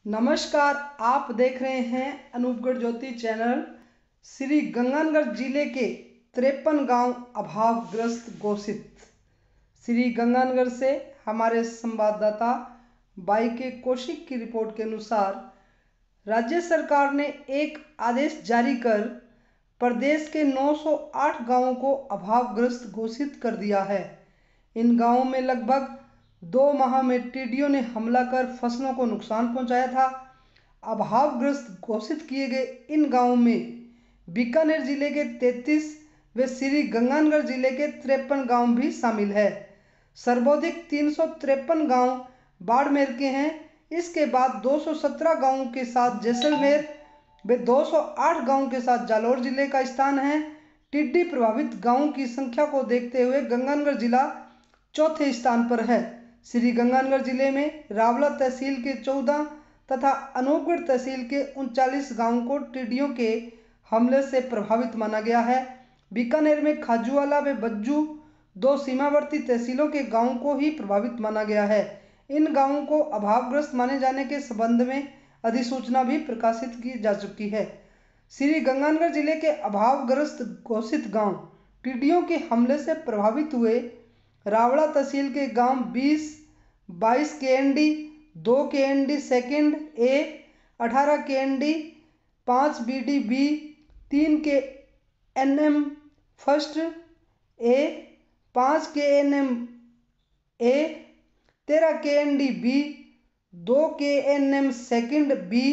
नमस्कार, आप देख रहे हैं अनूपगढ़ ज्योति चैनल। श्री गंगानगर जिले के 53 गांव अभावग्रस्त घोषित। श्री गंगानगर से हमारे संवाददाता बाई के कौशिक की रिपोर्ट के अनुसार राज्य सरकार ने एक आदेश जारी कर प्रदेश के 908 गांवों को अभावग्रस्त घोषित कर दिया है। इन गांवों में लगभग 2 माह में टिड्डियों ने हमला कर फसलों को नुकसान पहुंचाया था। अभावग्रस्त घोषित किए गए इन गांवों में बीकानेर जिले के 33 व श्री गंगानगर जिले के 53 गांव भी शामिल है। सर्वाधिक 353 गांव बाड़मेर के हैं। इसके बाद 217 गांवों के साथ जैसलमेर व 208 गांवों के साथ जालौर जिले का स्थान है। टिड्डी प्रभावित गांवों की संख्या को देखते हुए गंगानगर जिला चौथे स्थान पर है। श्री गंगानगर जिले में रावला तहसील के 14 तथा अनूपगढ़ तहसील के 39 गांवों को टिड्डियों के हमले से प्रभावित माना गया है। बीकानेर में खाजूवाला व बज्जू 2 सीमावर्ती तहसीलों के गांवों को ही प्रभावित माना गया है। इन गांवों को अभावग्रस्त माने जाने के संबंध में अधिसूचना भी प्रकाशित की जा चुकी है। श्री गंगानगर जिले के अभावग्रस्त घोषित गांव टिड्डियों के हमले से प्रभावित हुए रावला तहसील के गांव 20, 22 KND, 2 KND second A, 18 KND, 5 BD B, 3 KNM first A, 5 KNM A, 13 KND B, 2 KNM second B,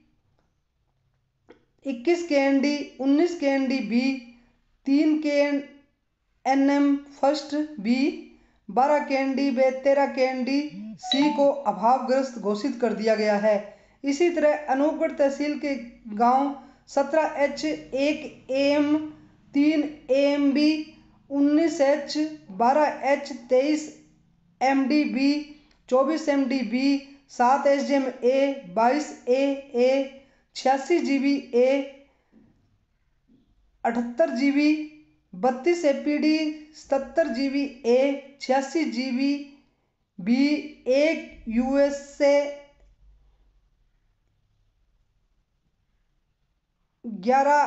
21 KND, 19 KND B, 3 KNM first B, 12 KND व 13 केएनडी सी को अभावग्रस्त घोषित कर दिया गया है। इसी तरह अनूपगढ़ तहसील के गांव 17H, 1 AM, 3 AMB, 19H, 12H, 23 MDB, 24 MDB, 7 SDMA, 22 AA, 86 GB A, 78 GB, 32 APD, 77 GB A, 86 GB B, 1 USA, 11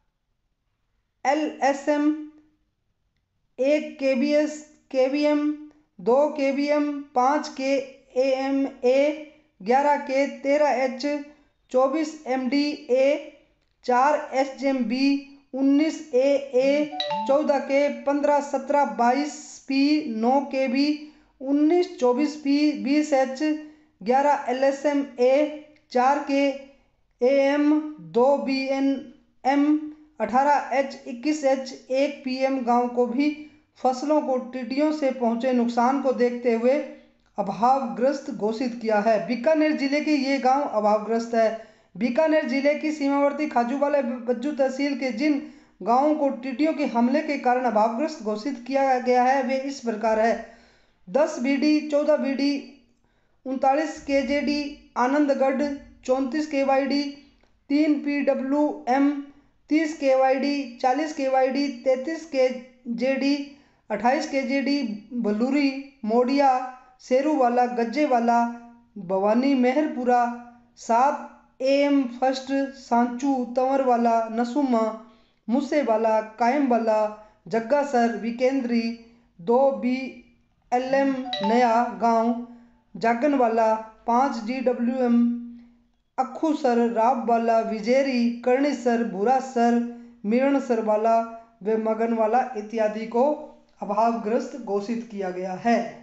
LSM, 1 KBS KBM, 2 KBM, 5 KAMA, 11 K, 13H, 24 MDA, 4 SGMB, 19 AA, 14 K, 15, 17, 22 P, 9 KB, 19, 24 P, 20 H, 11 LSM A, 4 K AM, 2 BNM, 18 H, 21 H, 1 PM गांव को भी फसलों को टिड्डियों से पहुंचे नुकसान को देखते हुए अभावग्रस्त घोषित किया है। बीकानेर जिले के ये गांव अभावग्रस्त है। बीकानेर जिले की सीमावर्ती खाजूवाला बज्जू तहसील के जिन गांवों को टिड्डियों के हमले के कारण अभावग्रस्त घोषित किया गया है वे इस प्रकार है: 10 BD, 14 BD, 39 KJD Anandgarh, 34 KYD, 3 PWM, 30 KYD, 40 KYD, 33 KJD, 28 KJD Baluri, Modia, Sheruwala, Gajjewala, Bhawani Meharpura, 7 AM first, Sanchu, Tanwarwala, Nasuma, Moosewala, Kayamwala, Jaggasar, Vikendri, 2 BLM नया गांव, जागनवाला, 5 GWM अखूसर, राबवाला, विजेरी, कर्णीसर, भूरासर, मिरणसर वाला व मगनवाला इत्यादि को अभावग्रस्त घोषित किया गया है।